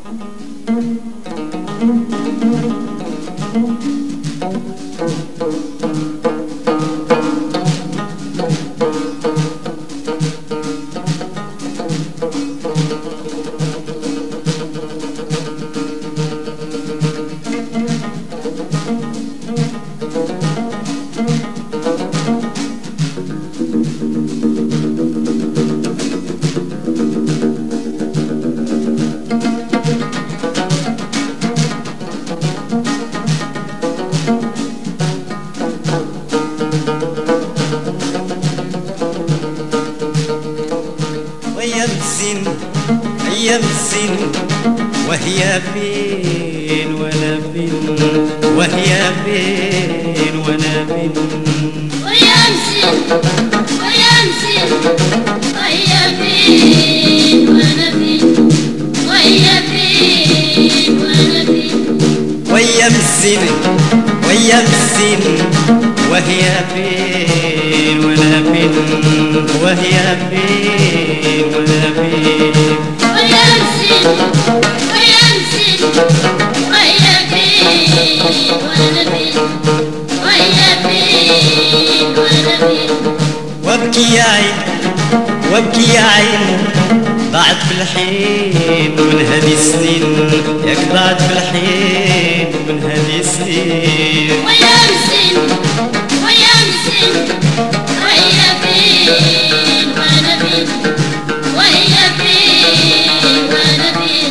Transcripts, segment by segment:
أيام السن وهي فين وأنا فين، وهي فين وأنا فين. وأيام السن وأيام السن وهي فين وأنا فين، وهي فين وأنا فين. وأيام السن وأيام السن وهي فين وأنا فين، وهي فين وأنا فين. وأيام السن وأيام السن وهي فين وأنا فين، وهي فين وأنا فين. وابكي يا عين وابكي يا عين، ضاعت في الحين من هذه السنين، ياك ضاعت في الحين من هذه السنين. وأيام السن وأيام السن وهي فين وأنا فين، وهي فين وأنا فين.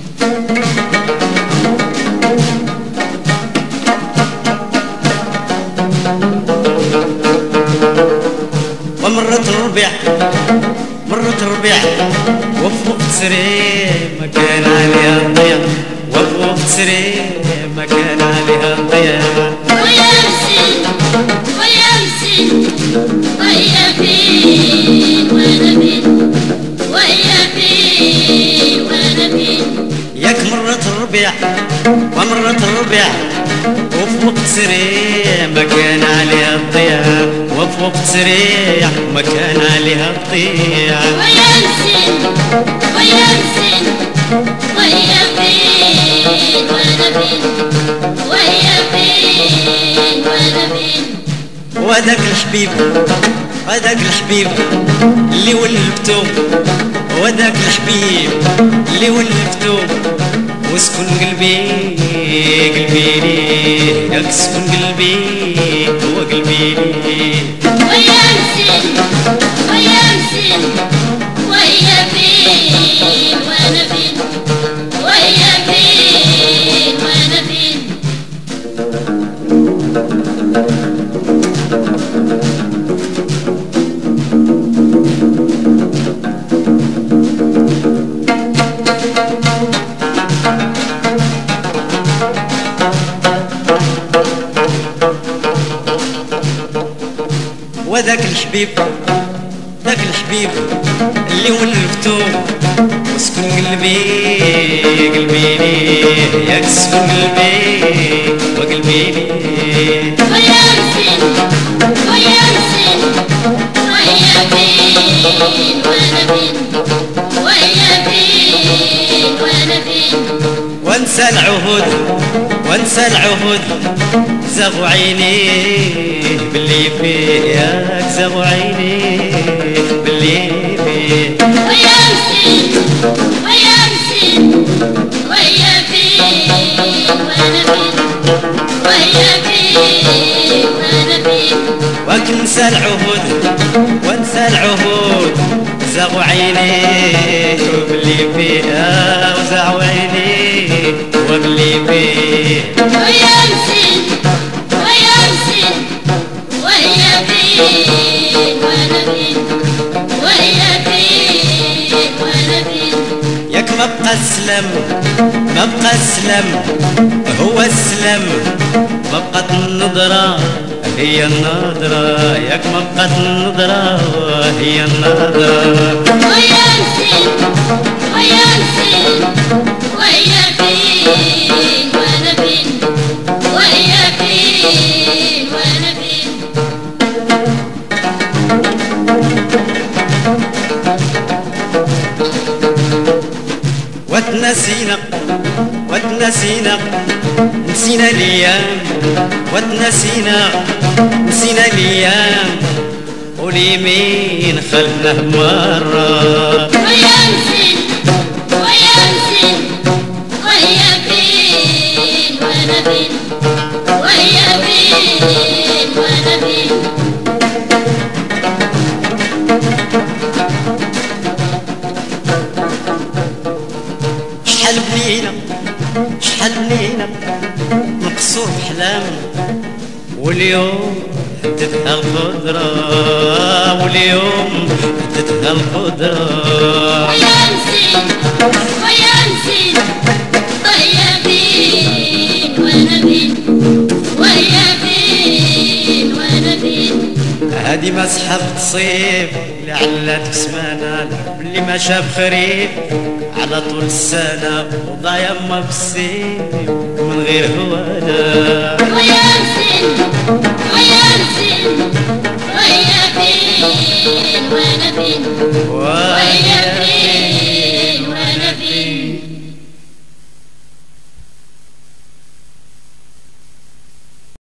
ومرت الربيع مرت الربيع، وفي وقت سريع ما كان عليها الضياع، وفي وقت سريع ما كان عليها الضياع. وأيام السن وأيام السن وهي فين وأنا فين، وهي فين وأنا فين. ياك مرت الربيع ومرت الربيع، وفي وقت سريع ما كان عليها الضياع، وفي وقت سريع ما كان عليها الضياع. وأيام السن وأيام السن وهي فين وأنا فين، وهي فين وأنا فين. وهداك الحبيب وهداك الحبيب اللي ولفتو، وهداك الحبيب اللي ولفتو، وسكن قلبي قلبي ليه، ياك سكن قلبي هو قلبي ليه. وأيام السن وأيام السن وهي فين وأنا فين، وهي فين وأنا فين. وذاك الحبيب ذاك الحبيب اللي ولفتو، وسكن قلبي قلبي ليه، ياك سكن قلبي وقلبي ليه. وأيام السن وأيام السن وهي فين وأنا فين، وهي فين وأنا فين. وانسى العهود وانسى العهود، زغوا عينيه باللي فيه، ياك زغوا عينيه باللي فيه. وأيام السن وأيام السن وهي فين وأنا فين، وهي فين وأنا فين. وانسى العهود وانسى العهود، زغوا عينيه باللي فيه، وزغوا عينيه وباللي فيه. وأيام السن وأيام السن وهي فين وأنا فين، وهي فين وأنا فين. ياك ما بقى السلام ما بقى السلام هو السلام، ما بقات النظرة هي النظرة، ياك ما بقات النظرة هي النظرة. وأيام السن وأيام السن وهي فين وأنا فين، وهي فين وأنا فين. وتنسينا وتنسينا نسينا الايام وتنسينا نسينا الايام واليمين خلناه مرة ويا نسين ويا نسين ويا فين وانا فين ويا فين وانا فين شحال بنينا شحال بنينا مقصور بحلامنا واليوم هدتها القدرة واليوم هدتها القدرة ويا نسين ويا نسين ويا فين وانا فين ويا فين وانا فين هادي مسحة تصيب لعلها تسمانا اللي ما شاف خريف على طول السنة وضع يما بالسيف من غير هوانا ويا نسين ويا نسين ويا فين وانا فين ويا فين